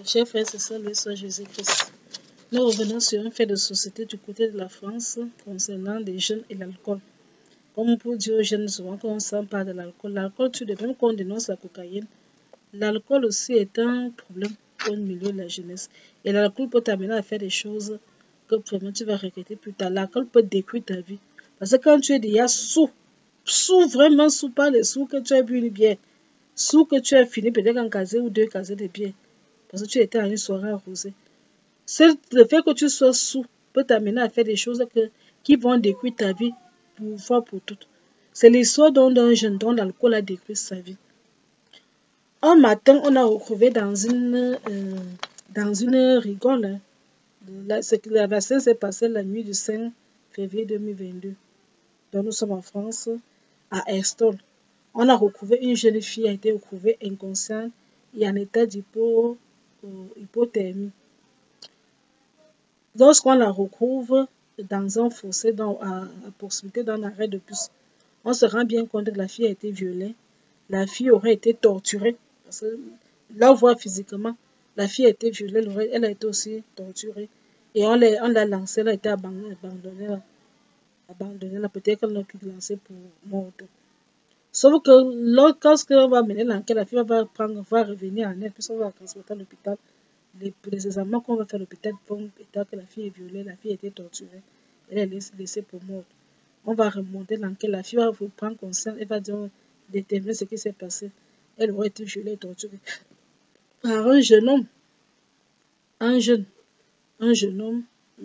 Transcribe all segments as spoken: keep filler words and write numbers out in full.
Chers frères et sœurs, le Seigneur Jésus-Christ. Nous revenons sur un fait de société du côté de la France concernant les jeunes et l'alcool. Comme on peut dire aux jeunes souvent qu'on s'empare de l'alcool, l'alcool tue de même qu'on dénonce la cocaïne. L'alcool aussi est un problème au milieu de la jeunesse. Et l'alcool peut t'amener à faire des choses que vraiment tu vas regretter plus tard. L'alcool peut détruire ta vie. Parce que quand tu es déjà sous, sous, vraiment sous, pas les sous que tu as bu une bière, sous que tu as fini peut-être en casé ou deux casés de bière, parce que tu étais à une soirée arrosée. Le fait que tu sois sous peut t'amener à faire des choses que, qui vont détruire ta vie pour une fois pour toutes. C'est l'histoire d'un jeune dont l'alcool a détruit sa vie. Un matin, on a retrouvé dans une, euh, dans une rigole. Hein. La, la vaccin s'est passé la nuit du cinq février deux mille vingt-deux. Donc nous sommes en France, à Estol. On a retrouvé une jeune fille qui a été retrouvée inconsciente et en état d'hypo, euh, hypothermie. Lorsqu'on la retrouve dans un fossé, dans, à, à proximité d'un arrêt de bus, on se rend bien compte que la fille a été violée. La fille aurait été torturée. Parce que là, on voit physiquement, la fille a été violée, elle, aurait, elle a été aussi torturée. Et on l'a lancée, elle a été abandonnée. abandonnée, abandonnée là, peut-être qu'elle n'a pu lancée pour morte. Sauf que lorsqu'on va mener l'enquête, la fille va, prendre, va revenir en elle, puis on va la transporter à l'hôpital. Les, les examens qu'on va faire à l'hôpital vont étant que la fille est violée, la fille a été torturée, elle est laissée pour morte. On va remonter l'enquête, la fille va vous prendre conscience, elle va dire, déterminer ce qui s'est passé. Elle aurait été violée et torturée par un jeune homme, un jeune, un jeune homme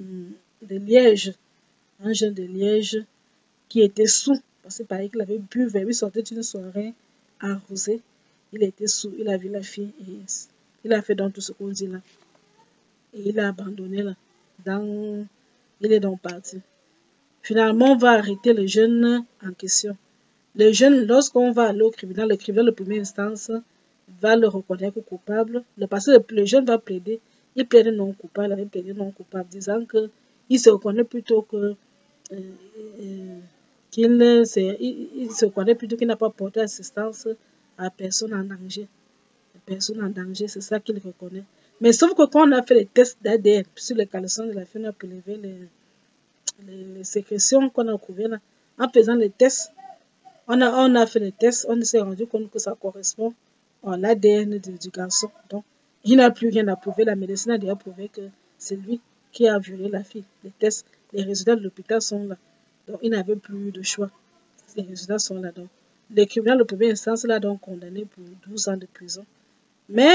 de Liège, un jeune de Liège qui était sous, parce que pareil qu'il avait bu, vers lui sortait d'une soirée arrosée, il était sous, il a vu la fille et il a fait donc tout ce qu'on dit là. Et il a abandonné là. Dans... Il est donc parti. Finalement, on va arrêter le jeune en question. Le jeune, lorsqu'on va aller au tribunal, le tribunal de première instance va le reconnaître coupable. Le, parce que le jeune va plaider. Il plaide non coupable, il avait plaidé non coupable, disant qu'il se reconnaît plutôt que... Euh, euh, qu'il il, il se reconnaît plutôt qu'il n'a pas porté assistance à personne en danger. Personne en danger, c'est ça qu'il reconnaît. Mais sauf que quand on a fait les tests d'A D N sur les caleçons de la fille, on a prélevé les, les, les sécrétions qu'on a trouvées là. En faisant les tests, on a, on a fait les tests, on s'est rendu compte que ça correspond à l'A D N du, du garçon. Donc, il n'a plus rien à prouver. La médecine a déjà prouvé que c'est lui qui a violé la fille. Les tests, les résultats de l'hôpital sont là. Donc, il n'avait plus de choix. Les résultats sont là. Donc, le tribunal de première instance l'a donc condamné pour douze ans de prison. Mais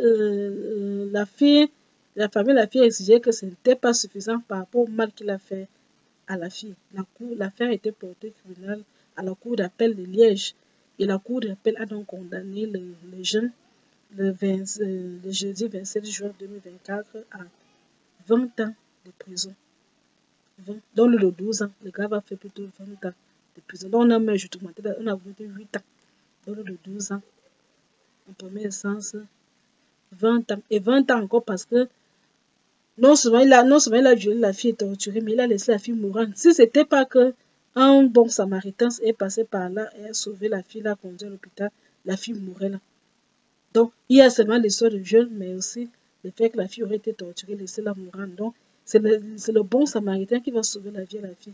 euh, la fille, la famille de la fille exigeait que ce n'était pas suffisant par rapport au mal qu'il a fait à la fille. L'affaire a été portée au tribunal à la cour d'appel de Liège. Et la cour d'appel a donc condamné le, le jeune le, vingt, euh, le jeudi vingt-sept juin deux mille vingt-quatre à vingt ans de prison. vingt, donc le douze ans, le gars va faire plutôt vingt ans de prison. Donc on a mis, je te montre, on a voté huit ans. Donc le douze ans. En premier sens, vingt ans. Et vingt ans encore parce que non seulement il a, non seulement il a violé la fille et torturé, mais il a laissé la fille mourante. Si ce n'était pas que un bon samaritain est passé par là et a sauvé la fille, l'a conduit à l'hôpital, la fille mourrait là. Donc, il y a seulement l'histoire du viol, mais aussi le fait que la fille aurait été torturée, laissée la mourante. Donc, c'est le, le bon samaritain qui va sauver la vie à la fille.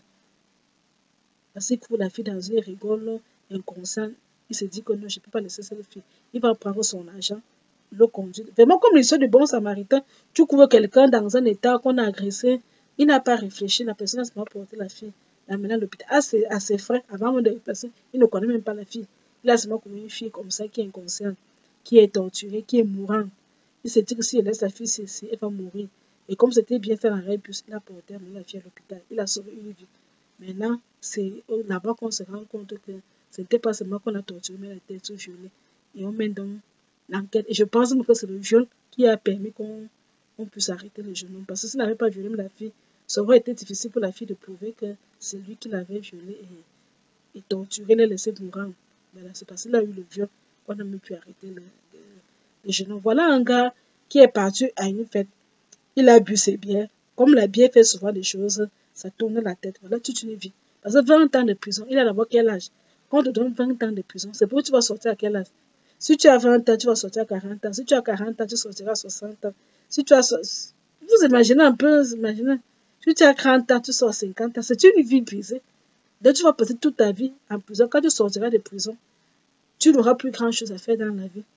Parce qu'il trouve la fille dans une rigole inconsciente. Il se dit que non, je ne peux pas laisser cette fille. Il va prendre son argent, le conduire. Vraiment comme l'histoire du bon samaritain, tu trouves quelqu'un dans un état qu'on a agressé, il n'a pas réfléchi, la personne a seulement porté la fille, l'amener à l'hôpital. À ses, à ses frais, avant même de passer, il ne connaît même pas la fille. Il a seulement connu une fille comme ça qui est inconsciente, qui est torturée, qui est mourante. Il s'est dit que s'il laisse la fille ici, elle va mourir. Et comme c'était bien fait l'arrêt bus, il a porté la fille à l'hôpital. Il a sauvé une vie. Maintenant, c'est là-bas qu'on se rend compte que ce n'était pas seulement qu'on a torturé, mais elle a été violée. Et on mène donc l'enquête. Et je pense que c'est le viol qui a permis qu'on on puisse arrêter le jeune homme. Parce que s'il n'avait pas violé la fille, ça aurait été difficile pour la fille de prouver que c'est lui qui l'avait violée et, et torturé, l'a laissé mourir. Voilà, c'est parce qu'il a eu le viol qu'on a même pu arrêter le, le, le jeune homme. Voilà un gars qui est parti à une fête. Il a bu ses bières. Comme la bière fait souvent des choses, ça tourne la tête. Voilà toute une vie. Parce que vingt ans de prison, il a d'abord quel âge? Quand on te donne vingt ans de prison, c'est pour que tu vas sortir à quel âge? Si tu as vingt ans, tu vas sortir à quarante ans. Si tu as quarante ans, tu sortiras à soixante ans. Si tu as... Vous imaginez un peu, imaginez. Si tu as trente ans, tu sors à cinquante ans. C'est une vie brisée. Donc tu vas passer toute ta vie en prison. Quand tu sortiras de prison, tu n'auras plus grand chose à faire dans la vie.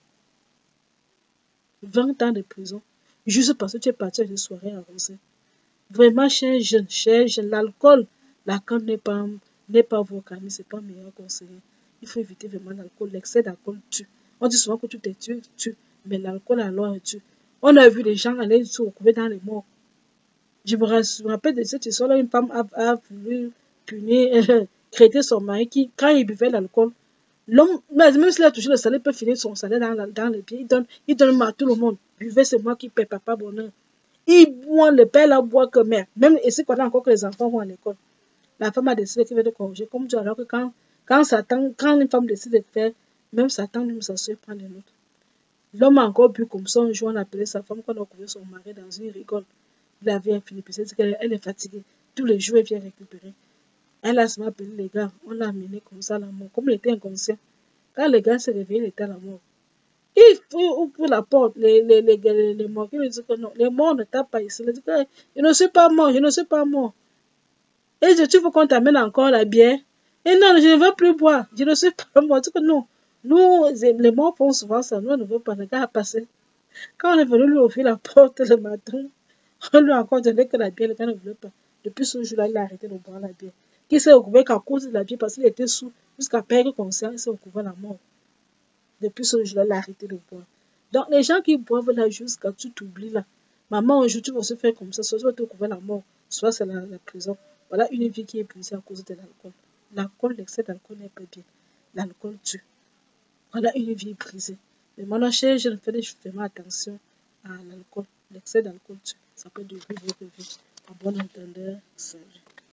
vingt ans de prison. Juste parce que tu es parti à une soirée arrosée. Vraiment, chers jeunes, chers jeunes, l'alcool, l'alcool n'est pas, n'est pas votre ami, c'est pas meilleur conseiller. Il faut éviter vraiment l'alcool. L'excès d'alcool tue. On dit souvent que tout est tue, tue, mais l'alcool alors tue. On a vu des gens aller se retrouver dans les morts. Je me rappelle de cette histoire-là, une femme a, a voulu punir, euh, traiter son mari qui, quand il buvait l'alcool, l'homme, même s'il a touché le salaire, il peut finir son salaire dans, la, dans les pieds. Il donne, il donne à tout le monde. Buvez, c'est moi qui paie, papa bonheur. Il boit, le père là boit que mère. Même ici, quand encore que les enfants vont à l'école. La femme a décidé qu'elle veut de congé. Comme tu alors que quand, quand, Satan, quand une femme décide de faire, même Satan nous s'assure prendre les nôtres. L'homme a encore bu comme ça. Un jour, on a appelé sa femme quand on a trouvé son mari dans une rigole. Il avait fini. Puis c'est qu'elle elle est fatiguée. Tous les jours, elle vient récupérer. Elle a seulement appelé les gars. On l'a amené comme ça à la mort. Comme il était inconscient. Quand les gars se réveillent, il était à la mort. Il ouvre la porte, les, les, les, les, les morts, ils lui disent que non, les morts ne tapent pas ici. Il dit que je ne suis pas mort, je ne suis pas mort. Et je, tu veux qu'on t'amène encore la bière? Et non, je ne veux plus boire, je ne suis pas mort. Il dit que non, nous, les morts font souvent ça, nous, on ne veut pas, le gars a passé. Quand on est venu lui ouvrir la porte le matin, on lui a encore donné que la bière, le gars ne voulait pas. Depuis ce jour-là, il a arrêté de boire la bière. Qui s'est occupé qu'à cause de la bière, parce qu'il était sous, jusqu'à perdre conscience, il s'est occupé de la mort. Depuis ce jour-là, il a arrêté de boire. Donc, les gens qui boivent là jusqu'à tu t'oublies là. Maman, un jour, tu vas se faire comme ça, soit tu vas te couvrir la mort, soit c'est la, la prison. Voilà une vie qui est brisée à cause de l'alcool. L'alcool, l'excès d'alcool n'est pas bien. L'alcool tue. Voilà une vie brisée. Mais maintenant, chez je ne fais vraiment attention à l'alcool. L'excès d'alcool tue. Ça peut détruire votre vie. En bon entendeur, salut.